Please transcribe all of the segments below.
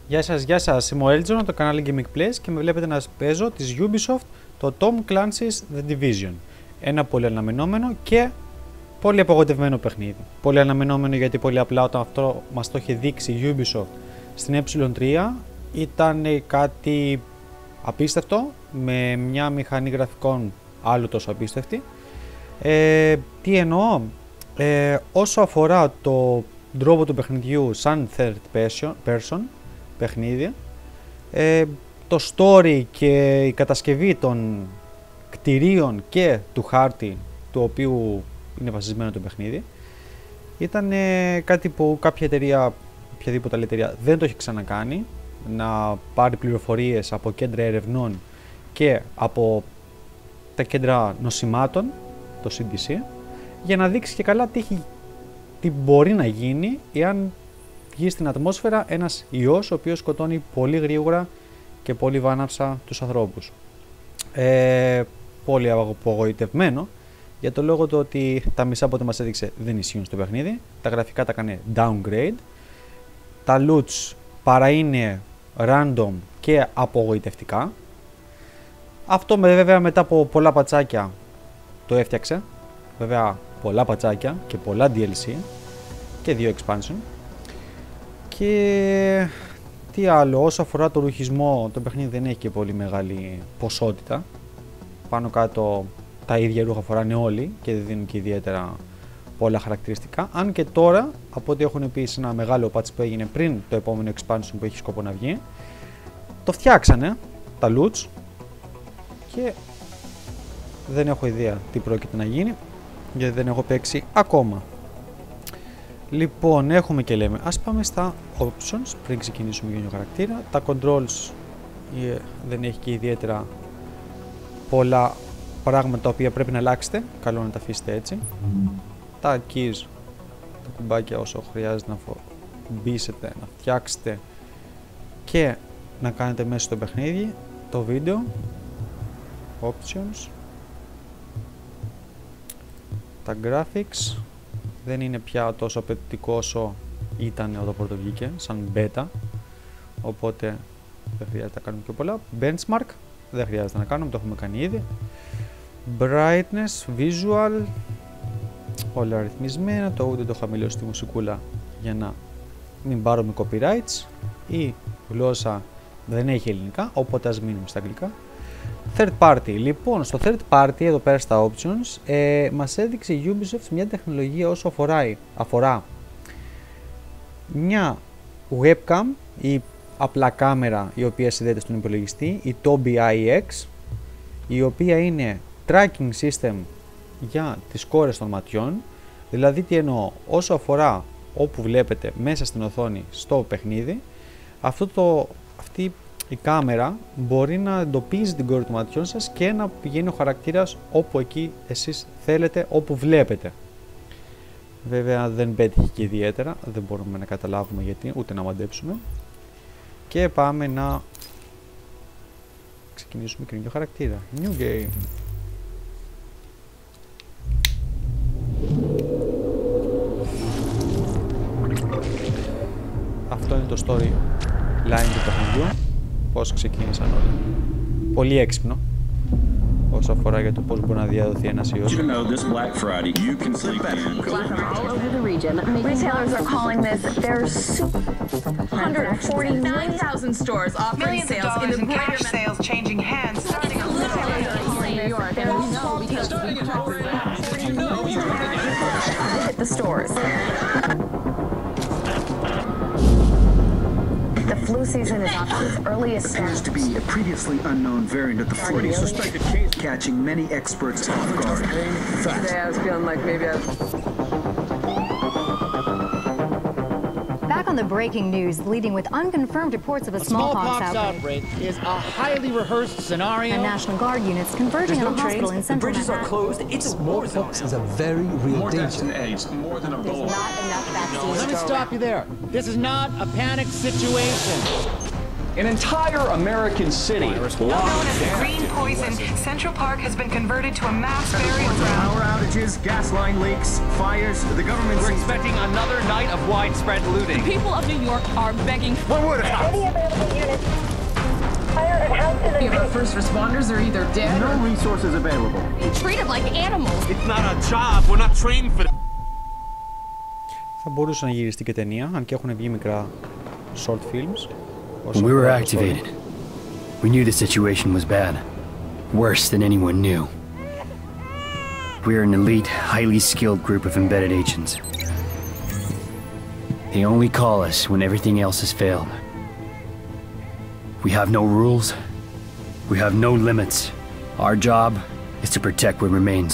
Γεια σας, είμαι ο Έλτζον από το κανάλι Gaming Place και με βλέπετε να παίζω της Ubisoft το Tom Clancy's The Division. Ένα πολύ αναμενόμενο και πολύ απογοητευμένο παιχνίδι. Πολύ αναμενόμενο γιατί πολύ απλά όταν αυτό μας το είχε δείξει η Ubisoft στην E3 ήταν κάτι απίστευτο με μια μηχανή γραφικών άλλου τόσο απίστευτη. Τι εννοώ, όσο αφορά το τρόπο του παιχνιδιού σαν third person παιχνίδι, το story και η κατασκευή των κτηρίων και του χάρτη του οποίου είναι βασισμένο το παιχνίδι ήταν κάτι που κάποια εταιρεία, οποιαδήποτε άλλη εταιρεία δεν το έχει ξανακάνει, να πάρει πληροφορίες από κέντρα ερευνών και από τα κέντρα νοσημάτων, το CDC, για να δείξει και καλά τι μπορεί να γίνει εάν βγει στην ατμόσφαιρα ένας ιός ο οποίος σκοτώνει πολύ γρήγορα και πολύ βάναυσα τους ανθρώπους. Πολύ απογοητευμένο για το λόγο του ότι τα μισά από ό,τι μας έδειξε δεν ισχύουν στο παιχνίδι, τα γραφικά τα έκανε downgrade, τα loots παρά είναι random και απογοητευτικά. Αυτό βέβαια μετά από πολλά πατσάκια το έφτιαξε, βέβαια πολλά πατσάκια και πολλά DLC και 2 expansion. Και τι άλλο, όσο αφορά το ρουχισμό, το παιχνίδι δεν έχει και πολύ μεγάλη ποσότητα. Πάνω κάτω τα ίδια ρούχα φοράνε όλοι και δεν δίνουν και ιδιαίτερα πολλά χαρακτηριστικά. Αν και τώρα, από ό,τι έχουν πει σε ένα μεγάλο patch που έγινε πριν το επόμενο expansion που έχει σκοπό να βγει, το φτιάξανε τα loots και δεν έχω ιδέα τι πρόκειται να γίνει γιατί δεν έχω παίξει ακόμα. Λοιπόν, έχουμε και λέμε, ας πάμε στα options πριν ξεκινήσουμε για τον χαρακτήρα. Τα controls δεν έχει και ιδιαίτερα πολλά πράγματα τα οποία πρέπει να αλλάξετε, καλό να τα αφήσετε έτσι. Τα keys, τα κουμπάκια όσο χρειάζεται να μπήσετε, να φτιάξετε και να κάνετε μέσα στο παιχνίδι. Το βίντεο, options, τα graphics δεν είναι πια τόσο απαιτητικό όσο ήταν όταν πρώτο βγήκε, σαν beta, οπότε δεν χρειάζεται να κάνουμε πιο πολλά. Benchmark, δεν χρειάζεται να κάνουμε, το έχουμε κάνει ήδη. Brightness, visual, όλα αριθμισμένα, το ούτε το χαμηλώσει τη μουσικούλα για να μην πάρουμε copyrights. Η γλώσσα δεν έχει ελληνικά, οπότε ας μείνουμε στα αγγλικά. Third party. Λοιπόν, στο third party εδώ πέρα στα options μας έδειξε η Ubisoft μια τεχνολογία όσο αφορά μια webcam ή απλά κάμερα η οποία συνδέεται στον υπολογιστή, η Tobii IX, η οποία είναι tracking system για τις κόρες των ματιών. Δηλαδή τι εννοώ, όσο αφορά όπου βλέπετε μέσα στην οθόνη στο παιχνίδι, αυτή η κάμερα μπορεί να εντοπίζει την κόρη των ματιών σας και να πηγαίνει ο χαρακτήρας όπου εκεί εσείς θέλετε, όπου βλέπετε. Βέβαια δεν πέτυχε και ιδιαίτερα, δεν μπορούμε να καταλάβουμε γιατί, ούτε να μαντέψουμε. Και πάμε να ξεκινήσουμε καινούργιο χαρακτήρα. New game. Αυτό είναι το story line του παιχνιδιού. Πώς ξεκίνησαν όλα. Πολύ έξυπνο όσο αφορά για το πώς μπορεί να διαδοθεί ένας ιός. Retailers are calling this their 149,000 stores offering sales in the cash sales changing hands starting in New York. Hit the stores. The flu season is off to its earliest start. Appears to be a previously unknown variant of the flu, suspected case catching many experts off guard. Today I was feeling like maybe Back on the breaking news, leading with unconfirmed reports of a smallpox outbreak is a highly rehearsed scenario. And National Guard units converging on a hospital in central Bridges are closed. It's smallpox is a very real danger. there's not enough vaccines. Let me stop you there. This is not a panic situation. An entire American city. Known as the Green Poison, Central Park has been converted to a mass burial ground. Power outages, gas line leaks, fires. The government We're seems expecting another night of widespread looting. People of New York are begging for What would happen? Any available units. Fire and houses and Our first responders are either dead No resources available. treated like animals. It's not our job. We're not trained for that. Θα μπορούσε να γυριστεί και ταινία, αν και έχουν βγει μικρά short films. When we were activated, we knew the situation was bad. Worse than anyone knew. We are an elite, highly skilled group of embedded agents. They only call us when everything else has failed. We have no rules. We have no limits. Our job is to protect what remains.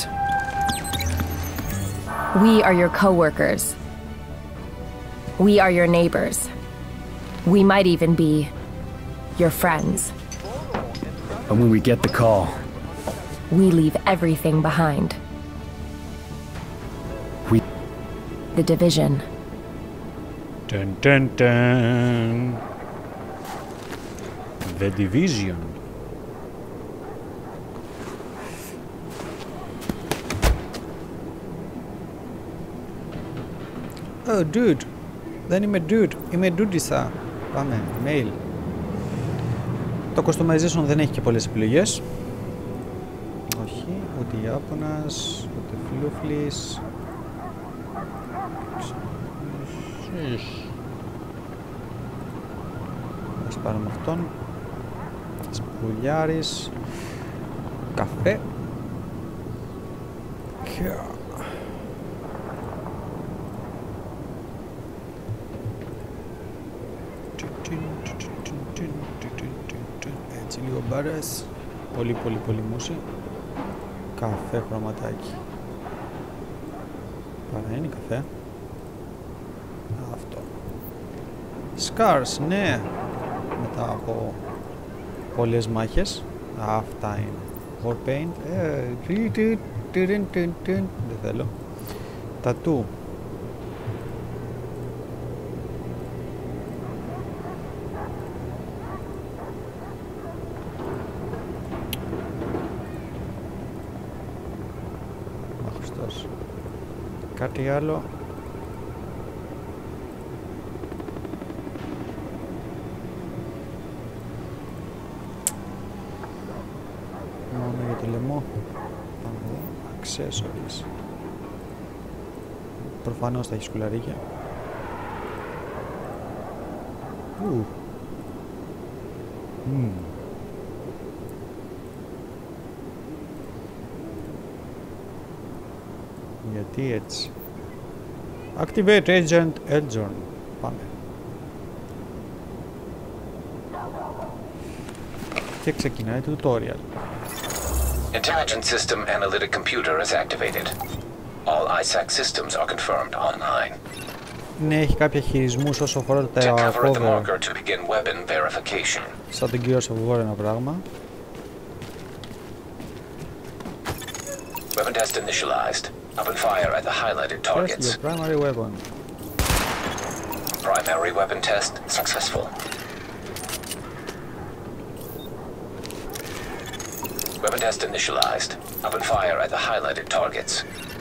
We are your co-workers. We are your neighbors. We might even be your friends. But when we get the call, We leave everything behind. The Division. Dun, dun, dun. The Division. Oh, dude. Δεν είμαι dude. Είμαι dudisa. Πάμε. Mail. Το customization δεν έχει και πολλές επιλογές. Όχι. Ούτε Ιάπωνας, ούτε Φλούφλης. Ας πάρουμε αυτόν. Σπουλιάρης. Καφέ. Και... έτσι λίγο μπάρες. Πολύ μουσι. Καφέ χρωματάκι. Παρά είναι καφέ. Αυτό. Scars, ναι. Μετά από πολλές μάχες. Αυτά είναι. Warpaint. Δεν θέλω. Τατού. Αχριστός. Κάτι άλλο. Μόνο για το λαιμό. Πάμε εδώ. Accessories. Προφανώς θα έχει σκουλαρίκια. Γιατί έτσι. Activate Agent Eljon. Πάμε. Και ξεκινάει το tutorial. Intelligent System Analytic Computer is activated. All ISAC systems are confirmed online. Ναι, έχει κάποια χειρισμούς όσο αφορά τα cover. Σαν τον κύριο Σαββόρ ένα πράγμα. Weapon test initialized. Open fire at the highlighted targets. Test your primary weapon. Primary weapon test successful. Weapon test initialized. Open fire at the highlighted targets.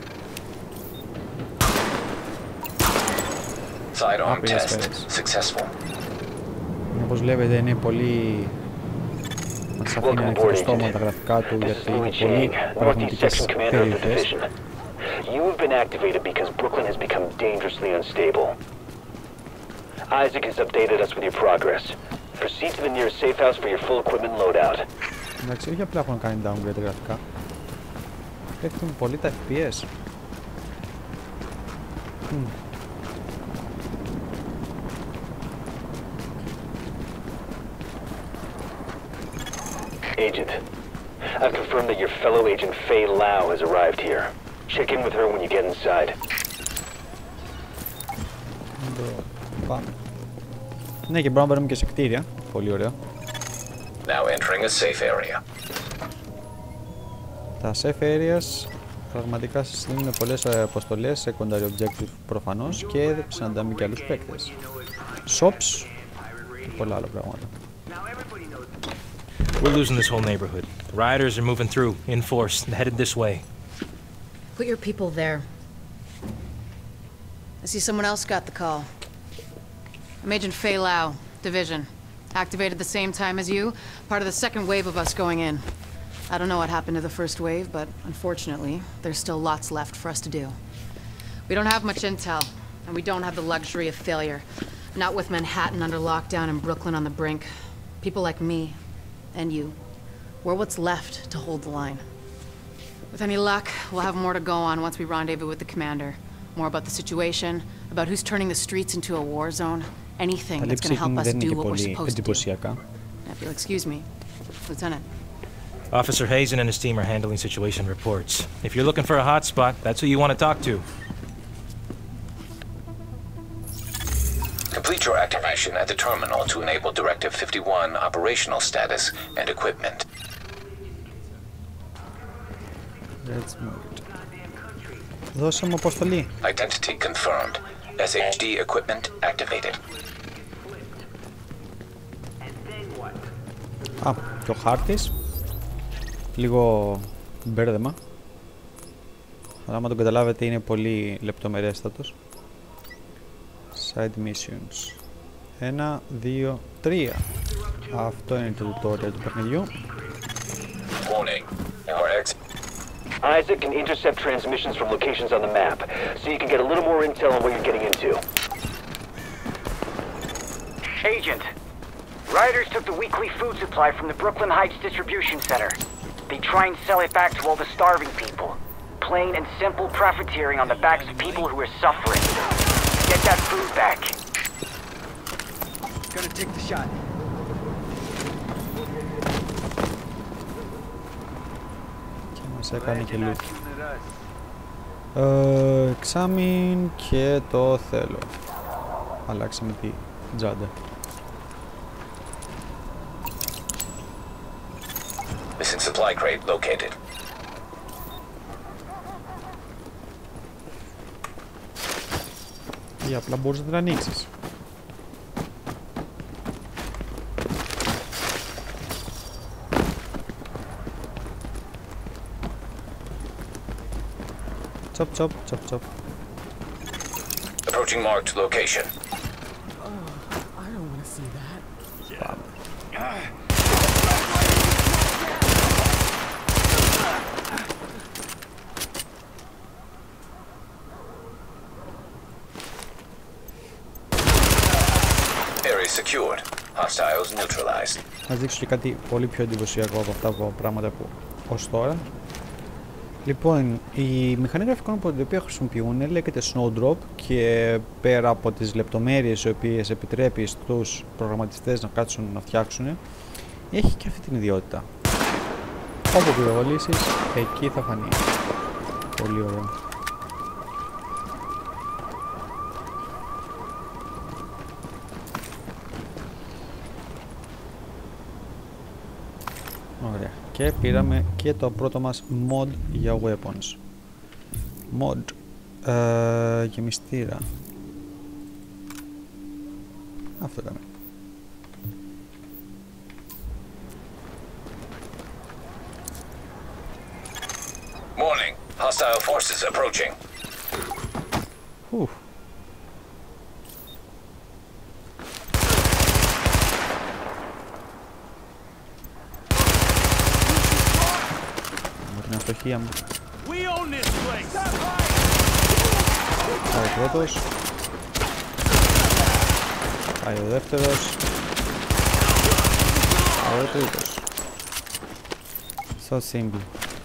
Sidearm test successful. Όπως βλέπετε είναι πολύ... μας αφήνει ανοιχτό το στόμα τα γραφικά του γιατί είναι πολύ πραγματικές περιοχές. You have been activated because Brooklyn has become dangerously unstable. Isaac has updated us with your progress. Proceed to the nearest safe house for your full equipment loadout. Εντάξει, όχι απλά έχουν κάνει downgrade τα γραφικά. Πέφτουν πολύ τα FPS. Agent, I've confirmed that your fellow agent Faye Lau has arrived here. Check in with her when you get inside. Πάμε. Ναι, και μπορούμε να μπαίνουμε και σε κτίρια. Πολύ ωραίο. Now entering a safe area. Τα safe areas πραγματικά σας δίνουν πολλές αποστολές, secondary objective προφανώς και συναντάμε και άλλους παίκτες. Shops και πολλά άλλα πράγματα. We're losing this whole neighborhood. The rioters are moving through, in force, and headed this way. Put your people there. I see someone else got the call. I'm Agent Fei Lau, Division. Activated the same time as you, part of the second wave of us going in. I don't know what happened to the first wave, but unfortunately, there's still lots left for us to do. We don't have much intel, and we don't have the luxury of failure. Not with Manhattan under lockdown and Brooklyn on the brink. People like me, and you, we're what's left to hold the line. With any luck, we'll have more to go on once we rendezvous with the commander. More about the situation, about who's turning the streets into a war zone. Anything that's going to help us do what we're supposed to do. If you'll excuse me, Lieutenant. Officer Hazen and his team are handling situation reports. If you're looking for a hotspot, that's who you want to talk to. Complete your activation at the terminal to enable Directive 51 operational status and equipment. Let's move it. Δώσε μου αποστολή. Identity confirmed. SHD equipment activated. Α, και ο χάρτης. Λίγο μπέρδεμα. Αλλά άμα τον καταλάβετε είναι πολύ λεπτομερέστατος. Side missions. 1, 2, 3. Αυτό είναι το tutorial του παιχνιδιού. Warning. Isaac can intercept transmissions from locations on the map, so you can get a little more intel on what you're getting into. Agent, rioters took the weekly food supply from the Brooklyn Heights distribution center. They try and sell it back to all the starving people. Plain and simple profiteering on the backs of people who are suffering. Get that food back. Gonna take the shot. Μας έκανε και loot. Examine και το θέλω. Αλλάξαμε τη τζάντα. Missing supply crate located. Ή απλά μπορείς να την ανοίξεις. Chop, chop, chop, chop. Approaching marked location. I don't want to see that. Area secured. Hostiles neutralized. Θα δείξω και κάτι πολύ πιο εντυπωσιακό από αυτά τα πράγματα που ως τώρα. Λοιπόν, η μηχανή γραφικών που την οποία χρησιμοποιούν λέγεται Snowdrop και πέρα από τις λεπτομέρειες οι οποίες επιτρέπει στους προγραμματιστές να κάτσουν να φτιάξουν, έχει και αυτή την ιδιότητα. Όπου πυροβολήσεις, εκεί θα φανεί. Πολύ ωραίο. Ωραία. Και πήραμε και το πρώτο μας mod για weapons. Mod γεμιστήρα. Αυτό ήταν. Warning. Hostile forces approaching. Με την αστοχία μου. Πάει ο πρώτος. Πάει ο δεύτερος. Πάει ο τρίτος. So simple.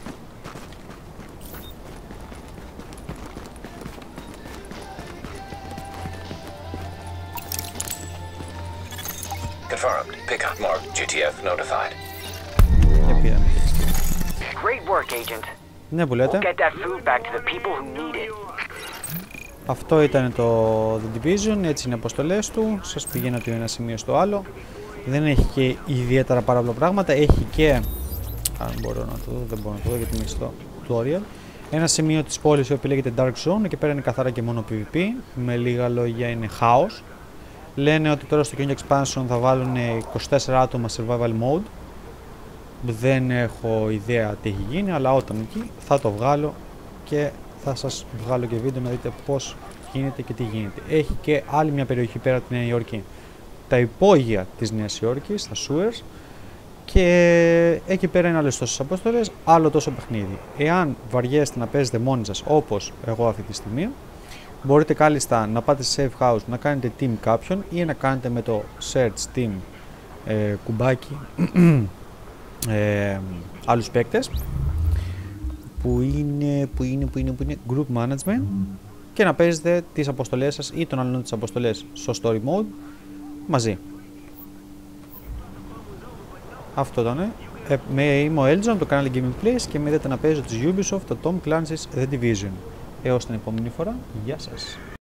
Confirmed. Pickup marked. GTF notified. Και πήραμε. Great work, Agent. Ναι, που λέτε. We'll get that food back to the people who need it. Αυτό ήταν το The Division, έτσι είναι οι αποστολές του. Σας πηγαίνω από ένα σημείο στο άλλο. Δεν έχει και ιδιαίτερα πάρα πολλά πράγματα. Έχει και, αν μπορώ να το δω, δεν μπορώ να το δω γιατί είναι στο tutorial, ένα σημείο της πόλης που λέγεται Dark Zone. Εκεί πέρα είναι καθαρά και μόνο PvP. Με λίγα λόγια είναι χάος. Λένε ότι τώρα στο καινούργιο expansion θα βάλουν 24 άτομα survival mode. Δεν έχω ιδέα τι έχει γίνει, αλλά όταν εκεί θα το βγάλω και θα σας βγάλω και βίντεο να δείτε πώς γίνεται και τι γίνεται. Έχει και άλλη μια περιοχή πέρα από τη Νέα Υόρκη, τα υπόγεια της Νέας Υόρκης, τα sewers, και εκεί πέρα είναι άλλες τόσες αποστολές, άλλο τόσο παιχνίδι. Εάν βαριέστε να παίζετε μόνοι σας όπως εγώ αυτή τη στιγμή, μπορείτε κάλλιστα να πάτε σε safe house, να κάνετε team κάποιον ή να κάνετε με το search team κουμπάκι άλλους παίκτες που είναι group management και να παίζετε τις αποστολές σας ή τον άλλον τις αποστολές στο story mode μαζί. Αυτό ήταν. Είμαι ο Eljon από το κανάλι Gaming Place και με είδατε να παίζω της Ubisoft το Tom Clancy's The Division. Έως την επόμενη φορά, γεια σας.